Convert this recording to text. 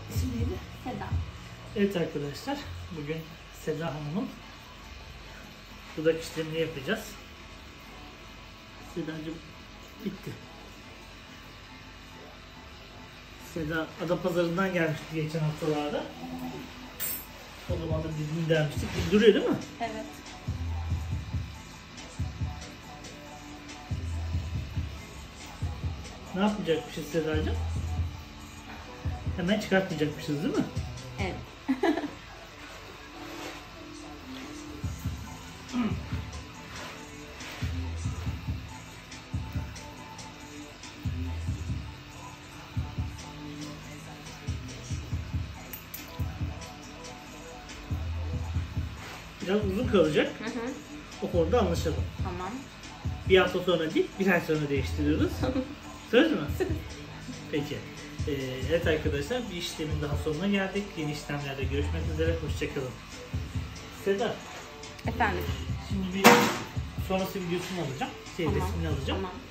İsim neydi? Seda. Evet arkadaşlar, bugün Seda Hanım'ın dudak işlemini yapacağız. Sedacığım bitti. Seda Adapazarı'ndan gelmişti geçen haftalarda. O zaman da biz dermiştik. Duruyor değil mi? Evet. Ne yapacakmışız Sedacığım? Hemen çıkartmayacakmışız değil mi? Evet. Biraz uzun kalacak. Hı hı. O konuda anlaşalım. Tamam. Bir hafta sonra değil, bir ay sonra değiştiriyoruz. Söz mü? Peki. Evet arkadaşlar, bir işlemin daha sonuna geldik. Yeni işlemlerde görüşmek üzere. Hoşçakalın. Seda, Efendim. şimdi bir sonrası videosunu alacağım. Resmini alacağım. Tamam.